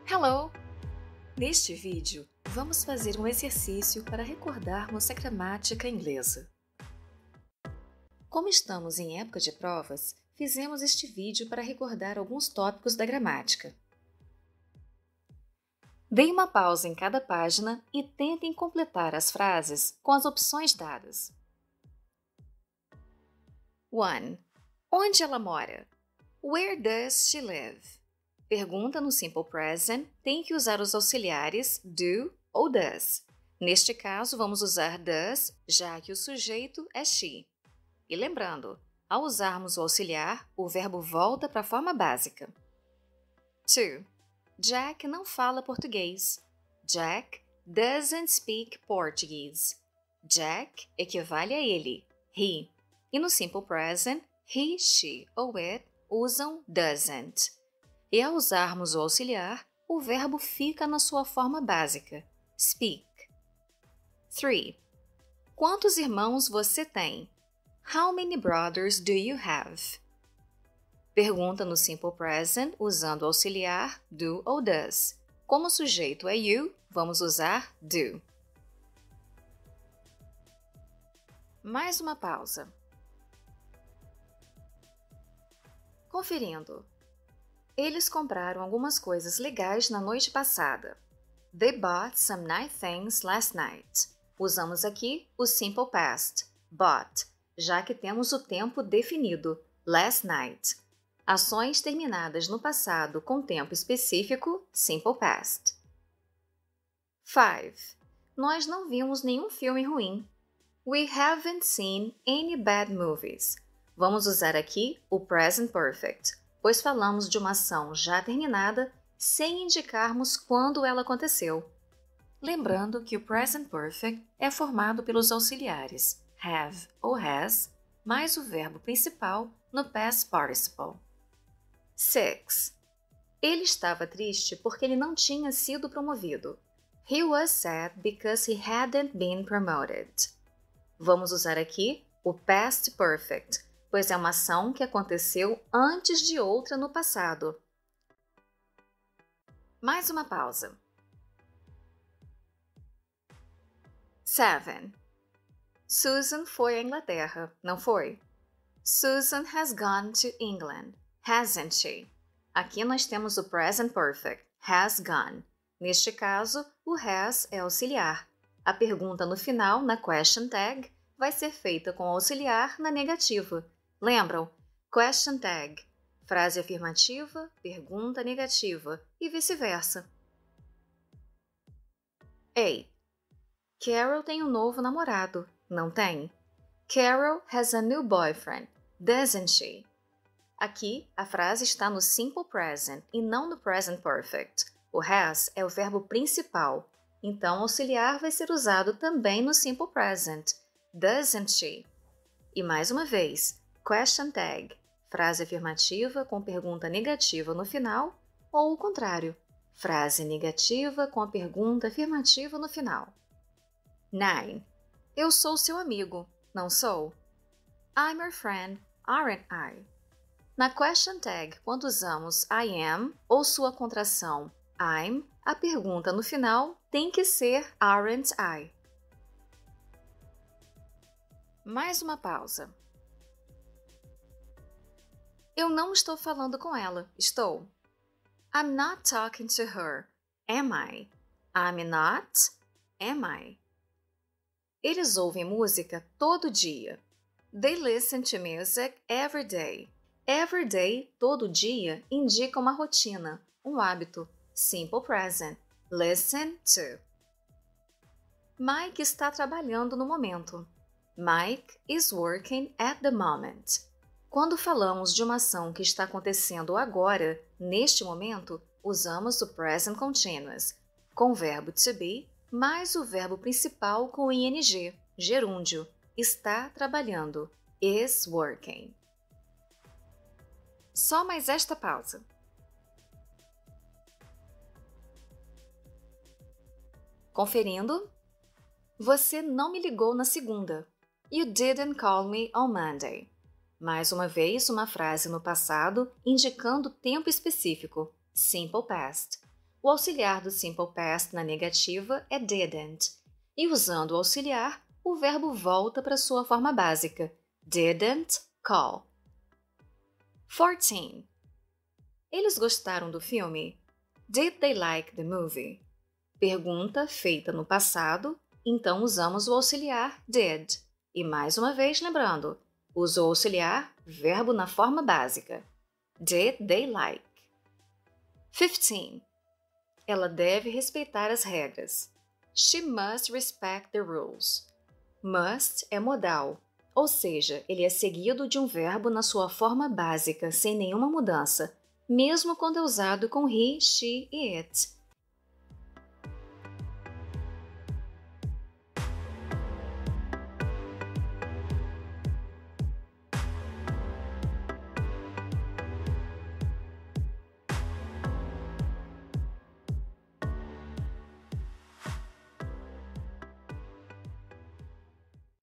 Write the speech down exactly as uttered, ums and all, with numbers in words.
Hello! Neste vídeo, vamos fazer um exercício para recordarmos a gramática inglesa. Como estamos em época de provas, fizemos este vídeo para recordar alguns tópicos da gramática. Dê uma pausa em cada página e tentem completar as frases com as opções dadas. um. Onde ela mora? Where does she live? Pergunta no Simple Present tem que usar os auxiliares do ou does. Neste caso, vamos usar does, já que o sujeito é she. E lembrando, ao usarmos o auxiliar, o verbo volta para a forma básica. dois. Jack não fala português. Jack doesn't speak Portuguese. Jack equivale a ele, he. E no Simple Present, he, she ou it usam doesn't. E ao usarmos o auxiliar, o verbo fica na sua forma básica, speak. três. Quantos irmãos você tem? How many brothers do you have? Pergunta no Simple Present usando o auxiliar do ou does. Como o sujeito é you, vamos usar do. Mais uma pausa. Conferindo. Eles compraram algumas coisas legais na noite passada. They bought some nice things last night. Usamos aqui o Simple Past, bought, já que temos o tempo definido, last night. Ações terminadas no passado com tempo específico, Simple Past. cinco. Nós não vimos nenhum filme ruim. We haven't seen any bad movies. Vamos usar aqui o Present Perfect, pois falamos de uma ação já terminada sem indicarmos quando ela aconteceu. Lembrando que o Present Perfect é formado pelos auxiliares have ou has, mais o verbo principal no Past Participle. seis. Ele estava triste porque ele não tinha sido promovido. He was sad because he hadn't been promoted. Vamos usar aqui o Past Perfect, pois é uma ação que aconteceu antes de outra no passado. Mais uma pausa. sete. Susan foi à Inglaterra, não foi? Susan has gone to England, hasn't she? Aqui nós temos o Present Perfect, has gone. Neste caso, o has é auxiliar. A pergunta no final, na question tag, vai ser feita com auxiliar na negativa. Lembram? Question tag. Frase afirmativa, pergunta negativa e vice-versa. oito. Carol tem um novo namorado, não tem? Carol has a new boyfriend, doesn't she? Aqui, a frase está no Simple Present e não no Present Perfect. O has é o verbo principal, então auxiliar vai ser usado também no Simple Present, doesn't she? E mais uma vez, question tag, frase afirmativa com pergunta negativa no final, ou o contrário, frase negativa com a pergunta afirmativa no final. nove. Eu sou seu amigo, não sou? I'm your friend, aren't I? Na question tag, quando usamos I am ou sua contração I'm, a pergunta no final tem que ser aren't I? Mais uma pausa. Eu não estou falando com ela, estou? I'm not talking to her, am I? I'm not, am I? Eles ouvem música todo dia. They listen to music every day. Every day, todo dia, indica uma rotina, um hábito. Simple Present. Listen to. Mike está trabalhando no momento. Mike is working at the moment. Quando falamos de uma ação que está acontecendo agora, neste momento, usamos o Present Continuous, com o verbo to be, mais o verbo principal com ing, gerúndio, está trabalhando, is working. Só mais esta pausa. Conferindo? Você não me ligou na segunda. You didn't call me on Monday. Mais uma vez, uma frase no passado indicando tempo específico, simple past. O auxiliar do Simple Past na negativa é didn't, e usando o auxiliar, o verbo volta para sua forma básica, didn't call. quatorze. Eles gostaram do filme? Did they like the movie? Pergunta feita no passado, então usamos o auxiliar did. E mais uma vez lembrando, usa o auxiliar, verbo na forma básica. Did they like? quinze. Ela deve respeitar as regras. She must respect the rules. Must é modal, ou seja, ele é seguido de um verbo na sua forma básica, sem nenhuma mudança, mesmo quando é usado com he, she e it.